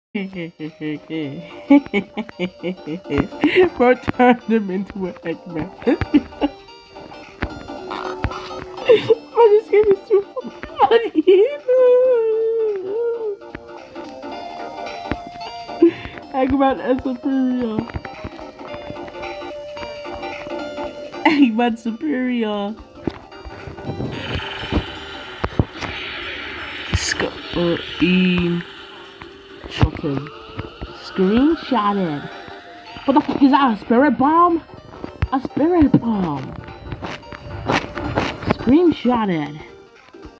Bro turned him into an Eggman. Bro, this game is too funny. Eggman is superior. Eggman superior. Shotted. Screenshotted. What the fuck is that? A spirit bomb? A spirit bomb. Screenshotted.